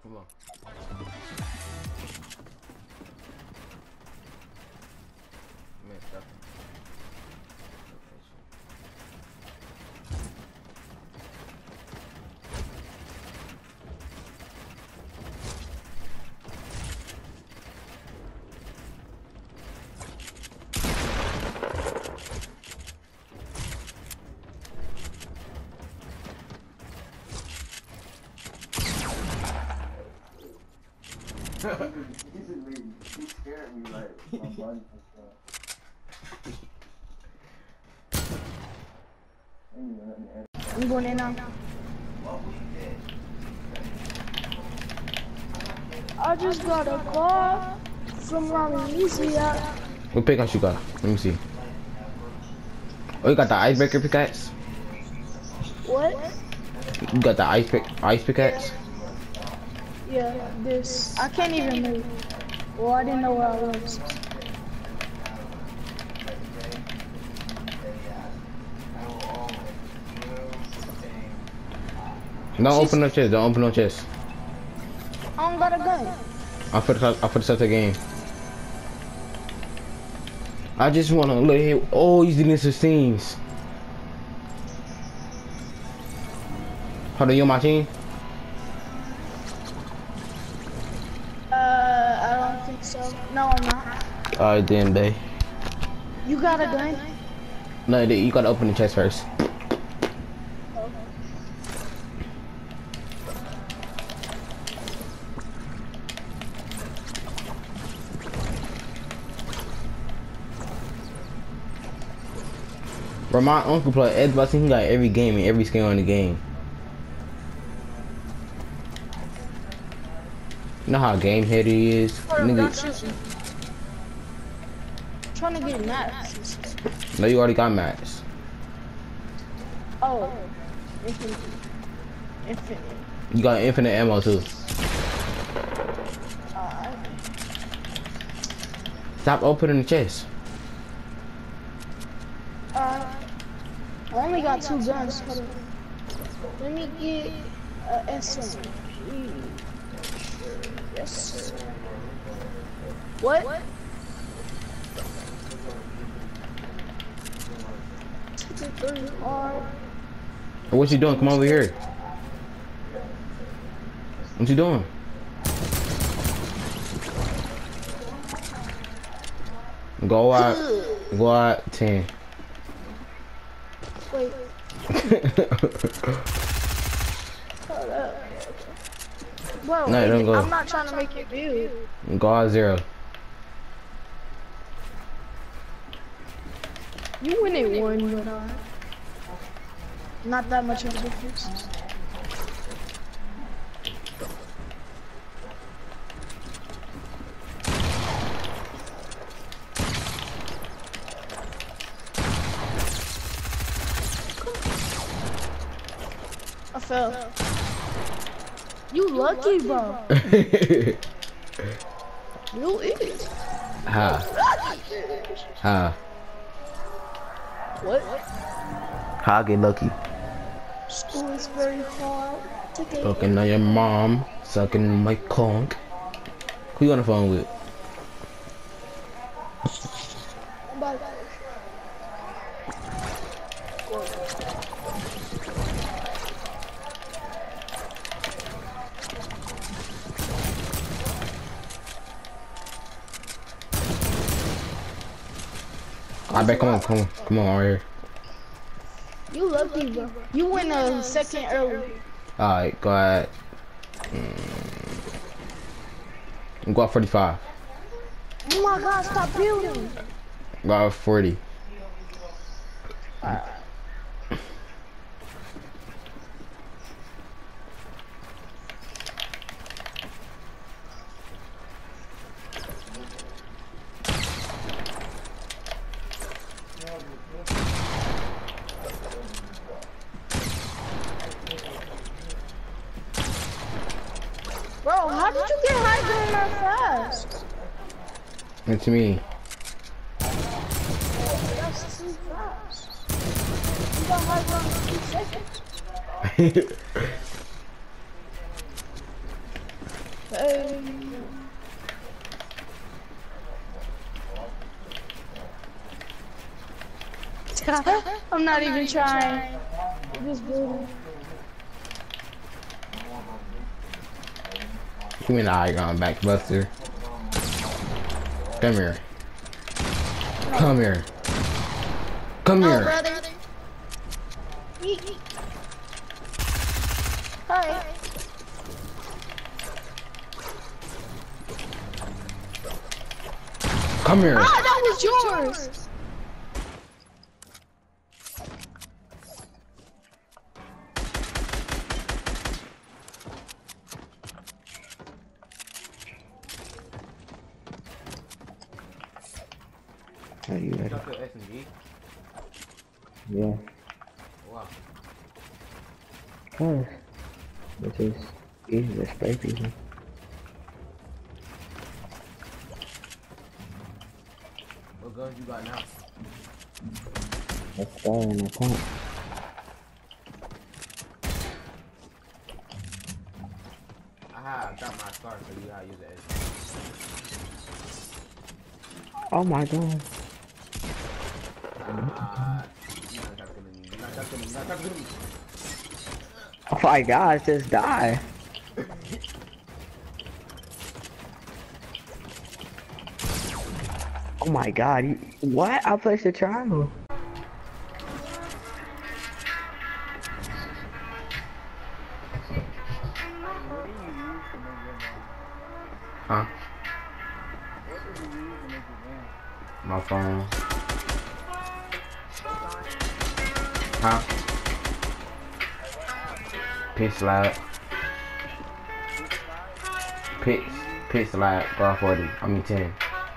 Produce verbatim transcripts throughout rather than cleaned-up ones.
Come on. Messed up. He scared me like my body and stuff. I'm going in now. I just got a call from Louisiana. What pickaxe you got? Let me see. Oh, you got the icebreaker pickaxe? What? You got the ice pick ice pickaxe? Yeah, this. I can't even move. Well, I didn't know where I was. Don't She's... open no chest. Don't open no chest. I don't got a gun. I'll put it. I'll put it up the game. I just wanna let him. Oh, he's doing some things. Hold on, you on my team? Uh, I don't think so. No, I'm not. Alright then, they. You got a gun? No, they, you gotta open the chest first. Bro, my uncle play Xbox and he got every game and every skill in the game. You know how game head he is? Nigga. I'm trying to get mats. No, you already got mats. Oh. Infinite. Infinite. You got infinite ammo too. Uh, Stop opening the chest. uh, I only got two guns. Hold on. Let me get a S M G. Yes, sir. What? What? What you doing? Come over here. What you doing? Go out. Go out. Ten. Wait. Hold up. Bro, No, don't go. I'm not trying to make it big. Go out zero. You win it one, but uh, not that much of a difference. I fell. You lucky, bro. You idiot. How? How? What? How I get lucky? School is very hard to get. Fucking on your mom, sucking my conk. Who you on the phone with? Bye. I bet. Come on, come on, come on, right here. You lucky, bro. You win a second early. Alright, go ahead. Mm. Go out forty-five. Oh my God! Stop building. Go out forty. Alright. Bro, how did you get high going that fast? It's me. That's too fast. You got high ground in two seconds. I'm not even trying. I'm just building. Give me the eye gun back, Buster. Come here. Come here. Come No, here. brother. Yeet, yeet. Hi. Come here. Ah, that was yours. Are you ready? Drop your S M G. Yeah. Wow. Cause which is easy to spray people. What guns you got now? Let's go in the pump. I have got my scar, so you gotta use the S M G. Oh my god. Ah, you're not talking to me. You're not talking to me. You're not talking to me. Oh my god, just die. Oh my god, you, what? I placed a triangle. Huh? My phone. Huh? Pit slide. Pit, pit slide, bar forty. I mean ten.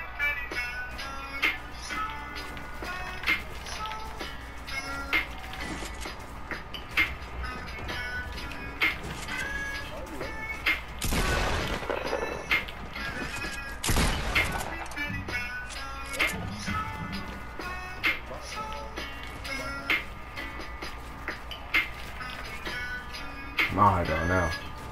I don't know.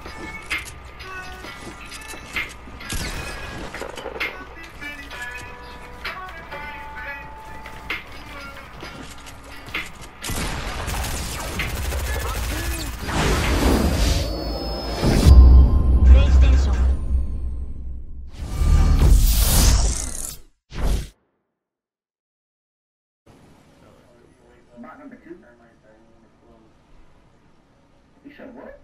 Bot number two? You said what?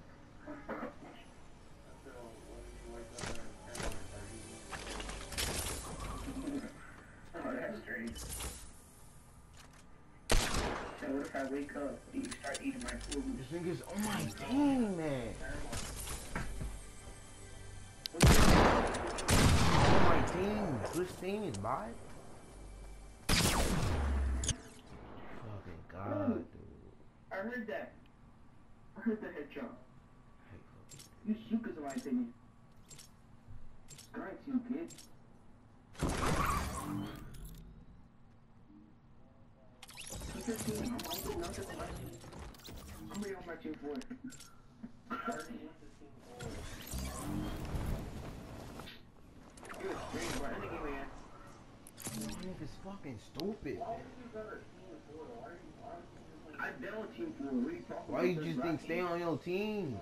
Oh, that's strange. So what if I wake up and you start eating my food? This nigga's on my team, man. On my team. Which team is mine? Fucking god, dude. I heard that. I heard the headshot. You sukas in my opinion. Sky team, kid. What's your team? I'm, I'm good, not just my team. I'm ready on my team for it. You're a strange boy. I think he man. This nigga's fucking stupid. I've been on team four. What are you talking about? Why you just think stay on your team?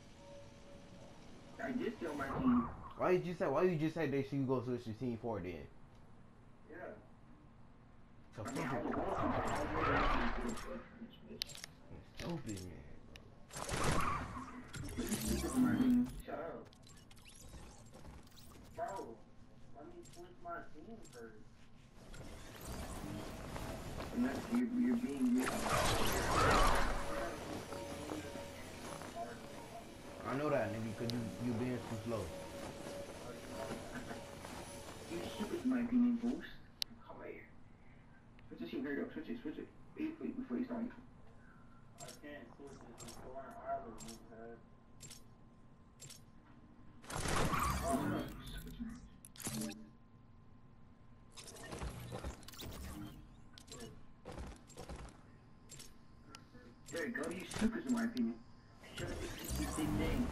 I did stay on my team. Why you just say? Why you just say they should go switch to team four then? Yeah. So I mean, I fucking was stupid, man. Shut up. Bro, let me switch my team first. And that's, you're, you're being weird. I know that, nigga, because you, you being too slow. You stupid in my opinion, boost. Come here. Switch the team, hurry up, switch it, switch it. Wait, wait, before you start. I can't switch it before I was moved. Oh, no. Switch it. There you go, you suckers in my opinion. Shut up, this big thing.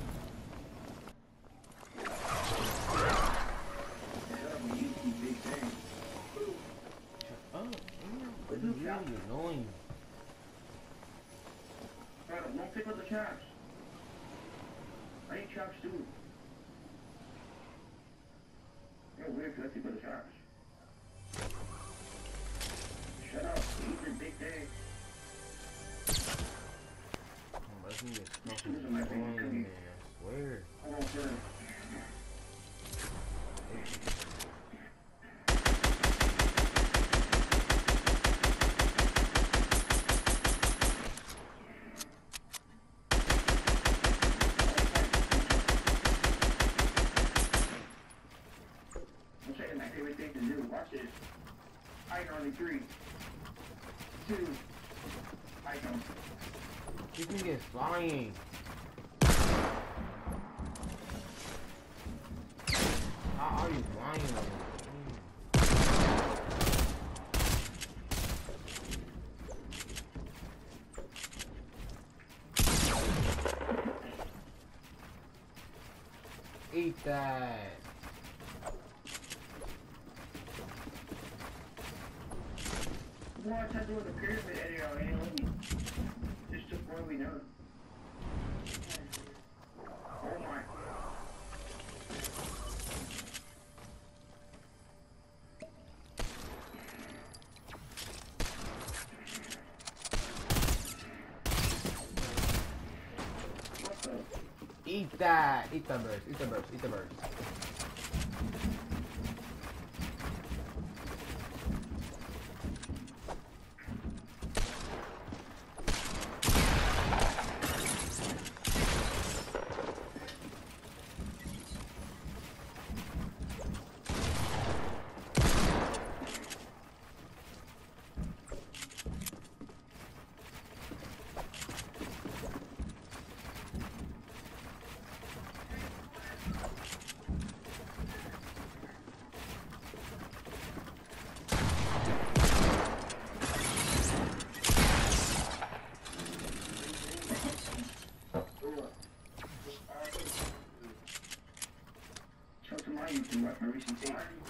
Shut up, you big thing. Shut up, damn. But you really annoying. I need traps too. Yeah, weird if you like to go to traps. Shut up, eat your big day. Let's get stuff in there, I swear. Hold on, sir. I'm checking my favorite thing to do. Watch this. Icon in three, two, icon. This nigga is flying. How are you flying on this? Eat that. Well, I tried doing the pyramid area already. Just took one we know. Oh my. What the? Eat that. Eat the birds. Eat the birds. Eat the birds. Show to my YouTube, like my recent tape.